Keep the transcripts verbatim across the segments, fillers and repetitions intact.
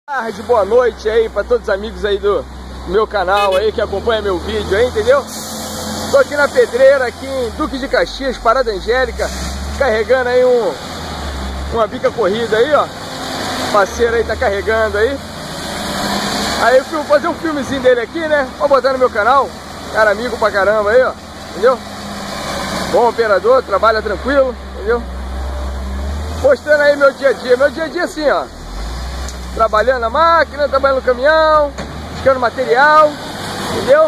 Boa tarde, boa noite aí para todos os amigos aí do meu canal aí que acompanha meu vídeo aí, entendeu? Tô aqui na pedreira, aqui em Duque de Caxias, Parada Angélica, carregando aí um uma bica corrida aí, ó. O parceiro aí tá carregando aí. Aí eu fui fazer um filmezinho dele aqui, né? Vou botar no meu canal. Cara amigo pra caramba aí, ó. Entendeu? Bom operador, trabalha tranquilo, entendeu? Mostrando aí meu dia a dia. Meu dia a dia assim, ó. Trabalhando na máquina, trabalhando no caminhão, buscando material, entendeu?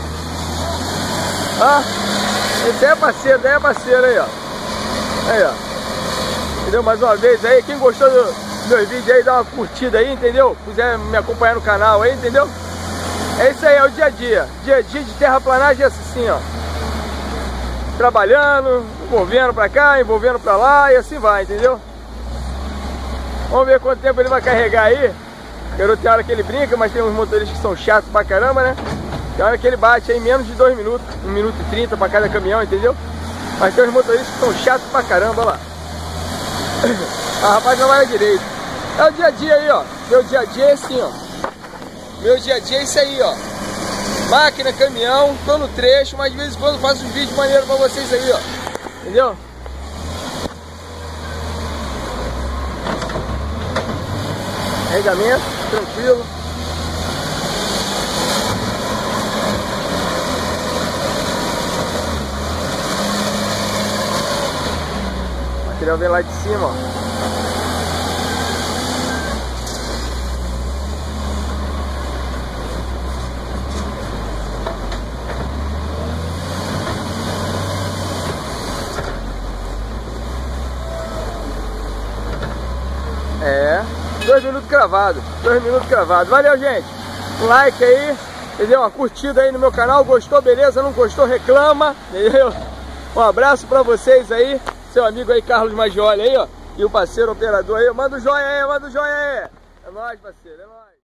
Ah, esse aí é parceiro, daí é parceiro aí, ó. Aí, ó. Entendeu? Mais uma vez aí, quem gostou do meu vídeo aí, dá uma curtida aí, entendeu? Quiser me acompanhar no canal aí, entendeu? É isso aí, é o dia a dia. Dia a dia de terraplanagem é assim, ó. Trabalhando, envolvendo pra cá, envolvendo pra lá e assim vai, entendeu? Vamos ver quanto tempo ele vai carregar aí. Garoto, tem hora que ele brinca, mas tem uns motoristas que são chatos pra caramba, né? Tem hora que ele bate aí em menos de dois minutos, um minuto e trinta pra cada caminhão, entendeu? Mas tem uns motoristas que são chatos pra caramba, olha lá. A rapaz não vai direito. É o dia a dia aí, ó. Meu dia a dia é assim, ó. Meu dia a dia é isso aí, ó. Máquina, caminhão, tô no trecho, mas de vez em quando faço um vídeo maneiro pra vocês aí, ó. Entendeu? Carregamento, tranquilo. O material vem lá de cima, ó. É, dois minutos cravado, dois minutos cravado. Valeu, gente. Um like aí, entendeu? Uma curtida aí no meu canal. Gostou, beleza? Não gostou, reclama, entendeu? Um abraço pra vocês aí. Seu amigo aí, Carlos Maggioli aí, ó. E o parceiro operador aí. Manda um joinha aí, manda um joinha aí. É nóis, parceiro, é nóis.